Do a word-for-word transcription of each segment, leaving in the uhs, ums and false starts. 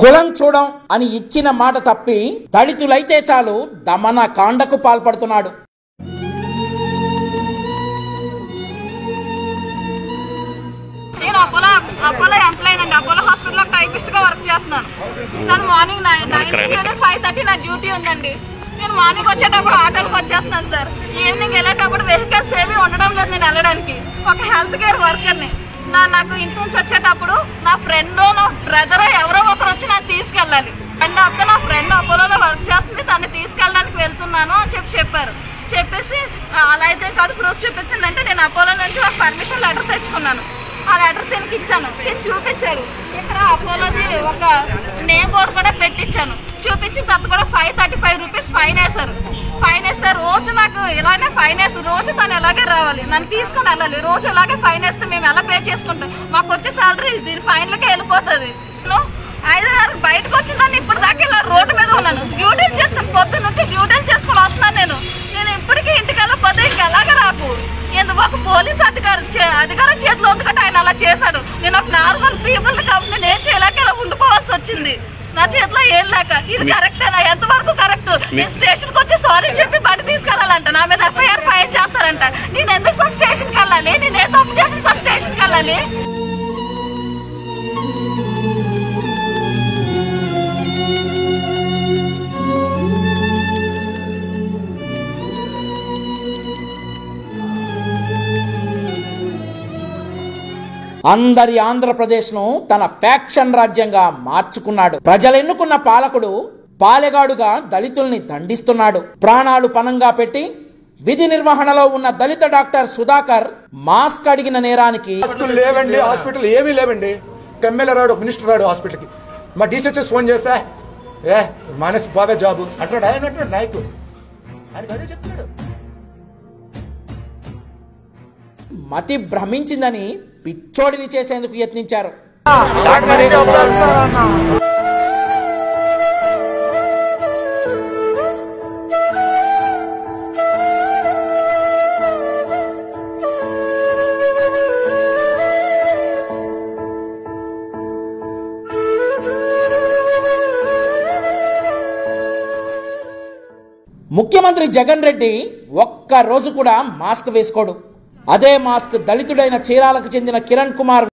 కులం చూడం అని ఇచ్చిన మాట తప్పి దళితులైతే చాలు దమన కాండకు పాల్పడుతున్నాడు. నేను అపోలో అపోలో ఎంప్లాయీ అండి. అపోలో హాస్పిటల్లో టైపిస్ట్ గా వర్క్ చేస్తున్నాను. నాకు morning nine nine five thirty నా డ్యూటీ ఉందండి. నేను మార్నింగ్ వచ్చేటప్పుడు ఆటోలకు వచ్చేస్తున్నాను సార్. ఈవినింగ్ వెళ్ళేటప్పుడు వెహికల్స్ ఏమీ ఉండడం లేదు నేను వెళ్ళడానికి. ఒక హెల్త్ కేర్ వర్కర్ని. నా నాకు ఇంటి నుంచి వచ్చేటప్పుడు నా ఫ్రెండ్ నా బ్రదర్ ఎవరో ఒకరు వచ్చి నాకు తీసుకెళ్ళాలి. అండ్ అప్పుడు నా ఫ్రెండ్ అపోలోలో వర్క్ చేస్తుంది, తను తీసుకెళ్ళడానికి వెళ్తున్నాను అని చెప్పి చెప్పారు. చెప్పేసి అలా అయితే కాదు ప్రూఫ్ చూపించిందంటే నేను అపోలో నుంచి ఒక పర్మిషన్ లెటర్ తెచ్చుకున్నాను. ఆ లెటర్ దీనికి ఇచ్చాను, నేను చూపించాడు. ఇక్కడ అపోలోది ఒక నేమ్ బోర్డు కూడా పెట్టించాను. చూపించిన తర్వాత కూడా five thirty five rupees fine వేశారు. ఫైన్ వేస్తే రోజు నాకు ఇలానే ఫైన్ వేసి రోజు తను ఎలాగే రావాలి, నన్ను తీసుకుని వెళ్ళాలి. రోజు ఇలాగే ఫైన్ వేస్తే మేము ఎలా పే చేసుకుంటాం? మాకు వచ్చే సాలరీ దీని ఫైన్లకే వెళ్ళిపోతుంది. ఐదున్నరకు బయటకు వచ్చిందని ఇప్పుడు దాకా ఇలా రోడ్డు మీద ఉన్నాను. డ్యూటీలు చేసుకుని పొద్దు నుంచి డ్యూటీలు చేసుకుని వస్తున్నాను. నేను నేను ఇప్పటికీ ఇంటికి వెళ్ళకపోతే ఇంకెలాగే నాకు ఎందుకు ఒక పోలీస్ అధికారి అధికారం చేతిలో ఉంది కాబట్టి ఆయన అలా చేశాడు. నేను ఒక నార్మల్ పీపుల్ కాబట్టి నేను ఏం చేయలేక ఇలా ఉండిపోవాల్సి వచ్చింది. నా చేతిలో ఏం లేక ఇది కరెక్టేనా? ఎంతవరకు కరెక్ట్? నేను స్టేషన్ కి వచ్చి సారీ చెప్పి బండి తీసుకెళ్లాలంట, నా మీద ఎఫ్ఐఆర్ ఫైల్ చేస్తారంట. నేను ఎందుకు సార్ స్టేషన్ కి వెళ్ళాలి? నేను ఏ తప్పు చేసి సార్ స్టేషన్ కి వెళ్ళాలి? అందరి ఆంధ్రప్రదేశ్ ను తన ఫ్యాక్షన్ రాజ్యంగా మార్చుకున్నాడు. ప్రజలెన్నుకున్న పాలకుడు పాలెగాడుగా దళితుల్ని దండిస్తున్నాడు. ప్రాణాలు పణంగా పెట్టి విధి నిర్వహణలో ఉన్న దళిత డాక్టర్ సుధాకర్ మాస్క్ అడిగిన నేరానికి లేవండి, హాస్పిటల్ ఏమీ లేవండి. ఎమ్మెల్యే రాడు, మినిస్టర్ రాడు హాస్పిటల్కి. మా డీసీహెచ్ఎస్ ఫోన్ చేస్తే ఏ మానేసి బాగా జాబు అంటాడు. ఆయన అంటాడు నాయకుడు, ఆయన అదే చెప్తున్నాడు. మతి భ్రమించిందని పిచ్చోడిని చేసేందుకు యత్నించారు. ముఖ్యమంత్రి జగన్ రెడ్డి ఒక్క రోజు కూడా మాస్క్ వేసుకోడు. అదే మాస్క్ దళితుడైన చీరాలకు చెందిన కిరణ్ కుమార్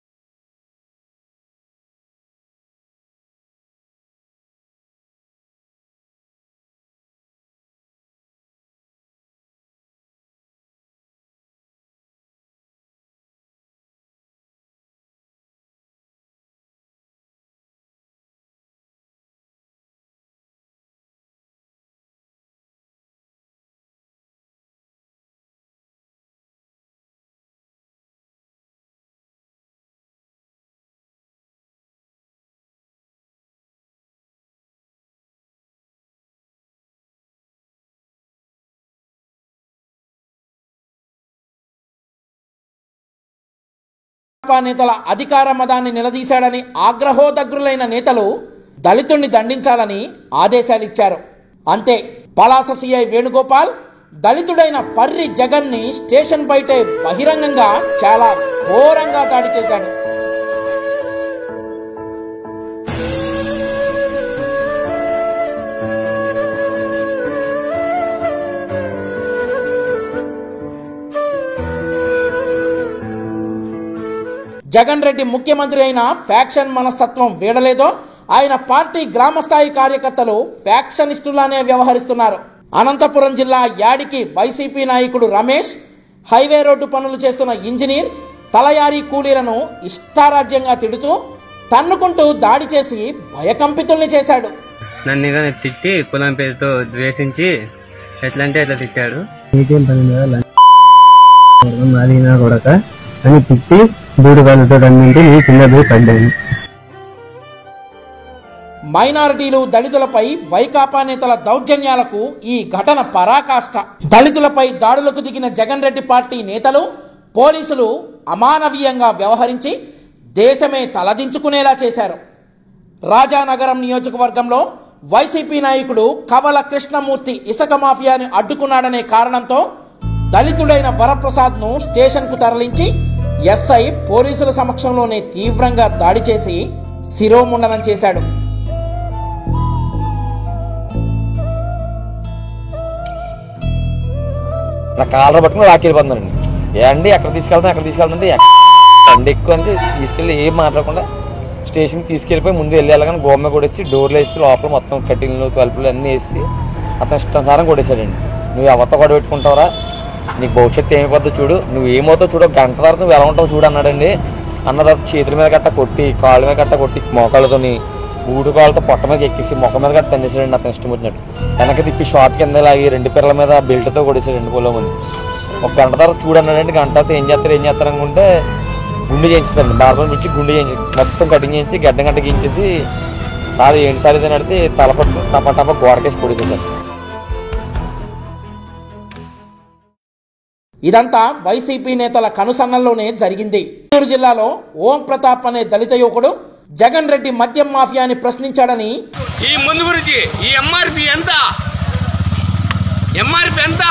నేతల అధికార మదాన్ని నిలదీశాడని ఆగ్రహోదగ్రులైన నేతలు దళితుణ్ణి దండించాలని ఆదేశాలిచ్చారు. అంతే, పలాస సిఐ వేణుగోపాల్ దళితుడైన పర్రి జగన్ని స్టేషన్ బయటే బహిరంగంగా చాలా ఘోరంగా దాడి చేశాడు. జగన్ రెడ్డి ముఖ్యమంత్రి అయిన ఫ్యాక్షన్ మనస్తత్వం వీడలేదో ఆయన పార్టీ గ్రామస్థాయి కార్యకర్తలు ఫ్యాక్షనిస్టులానే వ్యవహరిస్తున్నారు. అనంతపురం జిల్లా యాడికి వైసీపీ నాయకుడు రమేష్ హైవే రోడ్డు పనులు చేస్తున్న ఇంజనీర్ తలయారీ కూలీలను ఇష్టారాజ్యంగా తిడుతూ తన్నుకుంటూ దాడి చేసి భయకంపితుల్ని చేశాడు. నన్ను తిట్టి కులం పేరుతో ద్వేషించి ఎట్లా అంటే ఎట్లా తిట్టాడు. అని తిట్టి దూడు వాళ్ళతో అన్నింటి కింద పడ్డాను. మైనారిటీలు దళితులపై వైకాపా నేతల దౌర్జన్యాలకు ఈ ఘటన పరాకాష్ట. దళితులపై దాడులకు దిగిన జగన్ రెడ్డి పార్టీ నేతలు పోలీసులు అమానవీయంగా వ్యవహరించి దేశమే తలదించుకునేలా చేశారు. రాజానగరం నియోజకవర్గంలో వైసీపీ నాయకుడు కవల కృష్ణమూర్తి ఇసుక మాఫియాని అడ్డుకున్నాడనే కారణంతో దళితుడైన వరప్రసాద్ను స్టేషన్కు తరలించి ఎస్ఐ పోలీసుల సమక్షంలోనే తీవ్రంగా దాడి చేసి శిరోముండనం చేశాడు. నా కాలర్ పట్టుకుని లాక్కెళ్ళిపోతున్నారండి. ఏ అండి ఎక్కడ తీసుకెళ్తాం ఎక్కడ తీసుకెళ్తుంటే అండి ఎక్కువ అని తీసుకెళ్ళి ఏం మాట్లాడకుండా స్టేషన్కి తీసుకెళ్ళిపోయి ముందు వెళ్ళి వెళ్ళగానే గోమ్మ కొడేసి డోర్లు వేసి లోపల మొత్తం కట్టిన్లు తలుపులు అన్నీ వేసి అతను ఇష్టానుసారం కొట్టేశాడండి. నువ్వు ఎవరితో కూడా పెట్టుకుంటావురా, నీకు భవిష్యత్తు ఏమైపోద్దో చూడు, నువ్వు ఏమవుతావు చూడు, గంట తర్వాత నువ్వు ఎలా ఉంటావు చూడు అన్నాడండి. అన్న తర్వాత చేతుల మీద గట్ట కొట్టి కాళ్ళ మీద గట్ట కొట్టి మోకాళ్ళతోని ఊడు కాళ్ళతో పొట్ట మీద ఎక్కేసి మొక్క మీద గట్ట తండేసాడండి. అతను ఇష్టం వచ్చినట్టు వెనక్కి తిప్పి షార్ట్ కింద లాగి రెండు పిల్లల మీద బెల్ట్తో కొట్టేసాడండి పొలం మంది. ఒక గంట తర్వాత చూడన్నాడండి. గంట తర్వాత ఏం చేస్తారు ఏం చేస్తారు అనుకుంటే గుండె చేయించారండి. బార్బర్ పిచ్చి గుండె చేయించి మొత్తం కటింగ్ చేయించి గడ్డ గంట గీయించేసి సార్ ఏంటి సార్ ఇదని అడితే తలపట్టు టప టప గోడకేసి కొడేసారు. ఇదంతా వైసీపీ నేతల కనుసన్నల్లోనే జరిగింది. చిత్తూరు జిల్లాలో ఓం ప్రతాప్ అనే దళిత యువకుడు జగన్ రెడ్డి మద్యం మాఫియాని ప్రశ్నించాడని, ఈ ముందు గురించి ఈ ఎంఆర్పి ఎంత ఎంఆర్పి ఎంత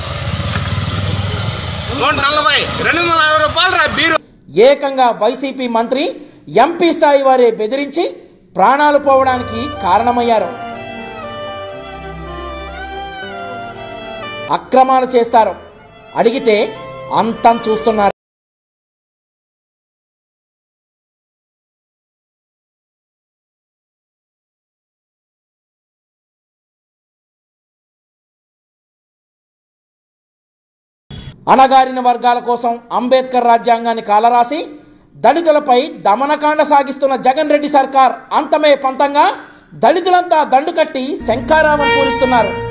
నూట నలభై రెండు వందల యాభై రూపాయలు రా బీరు ఏకంగా వైసీపీ మంత్రి ఎంపీ స్థాయి వారే బెదిరించి ప్రాణాలు పోవడానికి కారణమయ్యారు. అక్రమాలు చేస్తారు, అడిగితే అంతం చూస్తున్నారు. అణగారిన వర్గాల కోసం అంబేద్కర్ రాజ్యాంగాన్ని కాలరాసి దళితులపై దమనకాండ సాగిస్తున్న జగన్ రెడ్డి సర్కార్ అంతమే పంతంగా దళితులంతా దండు కట్టి శంఖారావం పూరిస్తున్నారు.